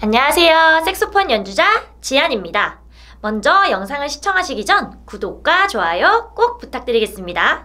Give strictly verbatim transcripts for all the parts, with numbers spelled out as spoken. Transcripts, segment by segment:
안녕하세요. 색소폰 연주자 지안입니다. 먼저 영상을 시청하시기 전 구독과 좋아요 꼭 부탁드리겠습니다.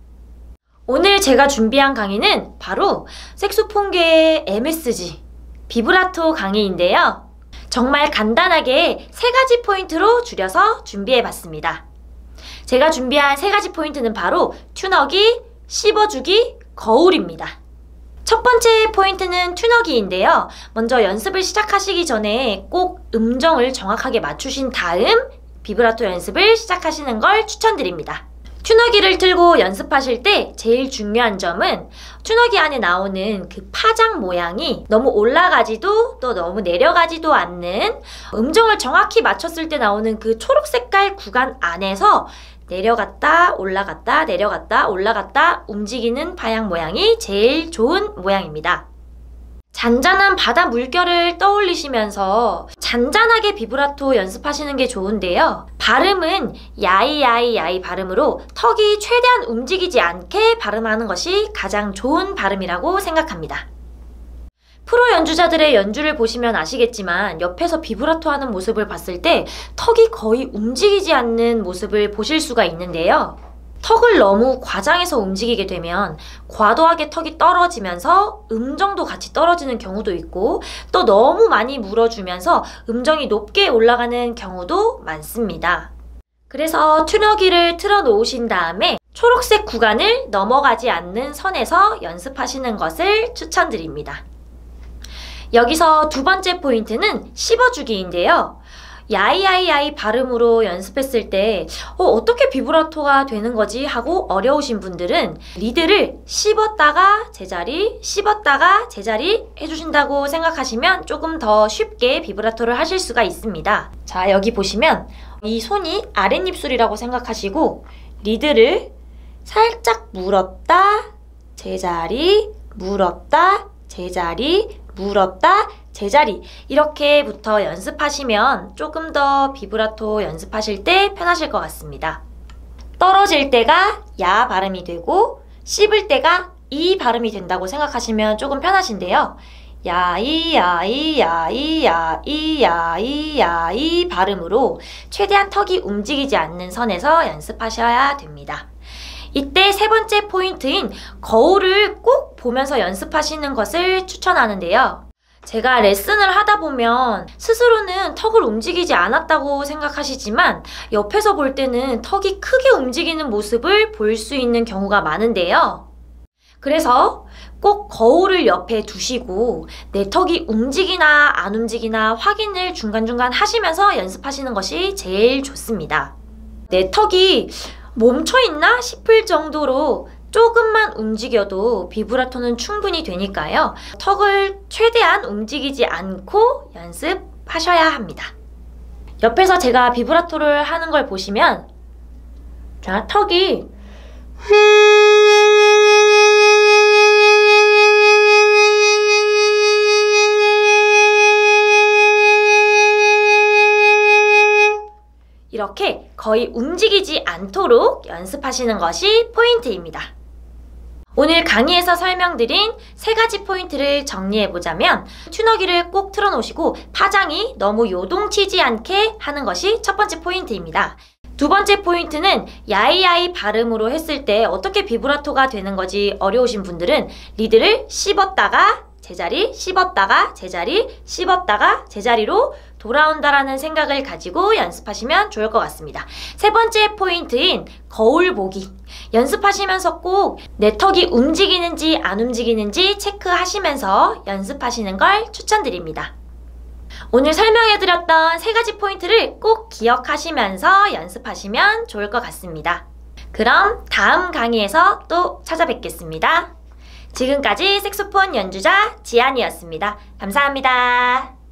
오늘 제가 준비한 강의는 바로 색소폰계의 엠에스지, 비브라토 강의인데요. 정말 간단하게 세 가지 포인트로 줄여서 준비해봤습니다. 제가 준비한 세 가지 포인트는 바로 튜너기, 씹어주기, 거울입니다. 첫 번째 포인트는 튜너기인데요. 먼저 연습을 시작하시기 전에 꼭 음정을 정확하게 맞추신 다음 비브라토 연습을 시작하시는 걸 추천드립니다. 튜너기를 틀고 연습하실 때 제일 중요한 점은 튜너기 안에 나오는 그 파장 모양이 너무 올라가지도 또 너무 내려가지도 않는, 음정을 정확히 맞췄을 때 나오는 그 초록 색깔 구간 안에서 내려갔다 올라갔다 내려갔다 올라갔다 움직이는 파양 모양이 제일 좋은 모양입니다. 잔잔한 바다 물결을 떠올리시면서 잔잔하게 비브라토 연습하시는 게 좋은데요. 발음은 야이야이야이 발음으로 턱이 최대한 움직이지 않게 발음하는 것이 가장 좋은 발음이라고 생각합니다. 프로 연주자들의 연주를 보시면 아시겠지만 옆에서 비브라토 하는 모습을 봤을 때 턱이 거의 움직이지 않는 모습을 보실 수가 있는데요. 턱을 너무 과장해서 움직이게 되면 과도하게 턱이 떨어지면서 음정도 같이 떨어지는 경우도 있고, 또 너무 많이 물어주면서 음정이 높게 올라가는 경우도 많습니다. 그래서 튜너기를 틀어 놓으신 다음에 초록색 구간을 넘어가지 않는 선에서 연습하시는 것을 추천드립니다. 여기서 두 번째 포인트는 씹어주기인데요. 야이야이야이 발음으로 연습했을 때 어, 어떻게 비브라토가 되는 거지 하고 어려우신 분들은 리드를 씹었다가 제자리, 씹었다가 제자리 해주신다고 생각하시면 조금 더 쉽게 비브라토를 하실 수가 있습니다. 자, 여기 보시면 이 손이 아랫입술이라고 생각하시고 리드를 살짝 물었다, 제자리, 물었다, 제자리, 물었다, 제자리, 이렇게부터 연습하시면 조금 더 비브라토 연습하실 때 편하실 것 같습니다. 떨어질 때가 야 발음이 되고 씹을 때가 이 발음이 된다고 생각하시면 조금 편하신데요. 야이 야이 야이 야이 야이 야이 발음으로 최대한 턱이 움직이지 않는 선에서 연습하셔야 됩니다. 이때 세 번째 포인트인 거울을 꼭 보면서 연습하시는 것을 추천하는데요. 제가 레슨을 하다 보면 스스로는 턱을 움직이지 않았다고 생각하시지만 옆에서 볼 때는 턱이 크게 움직이는 모습을 볼 수 있는 경우가 많은데요. 그래서 꼭 거울을 옆에 두시고 내 턱이 움직이나 안 움직이나 확인을 중간중간 하시면서 연습하시는 것이 제일 좋습니다. 내 턱이 멈춰있나 싶을 정도로 조금만 움직여도 비브라토는 충분히 되니까요. 턱을 최대한 움직이지 않고 연습하셔야 합니다. 옆에서 제가 비브라토를 하는 걸 보시면 자, 턱이 이렇게 거의 움직이지 않도록 연습하시는 것이 포인트입니다. 오늘 강의에서 설명드린 세 가지 포인트를 정리해보자면 튜너기를 꼭 틀어놓으시고 파장이 너무 요동치지 않게 하는 것이 첫 번째 포인트입니다. 두 번째 포인트는 야이야이 발음으로 했을 때 어떻게 비브라토가 되는 거지 어려우신 분들은 리드를 씹었다가 제자리, 씹었다가 제자리, 씹었다가 제자리로 돌아온다라는 생각을 가지고 연습하시면 좋을 것 같습니다. 세 번째 포인트인 거울 보기. 연습하시면서 꼭 내 턱이 움직이는지 안 움직이는지 체크하시면서 연습하시는 걸 추천드립니다. 오늘 설명해드렸던 세 가지 포인트를 꼭 기억하시면서 연습하시면 좋을 것 같습니다. 그럼 다음 강의에서 또 찾아뵙겠습니다. 지금까지 색소폰 연주자 지안이었습니다. 감사합니다.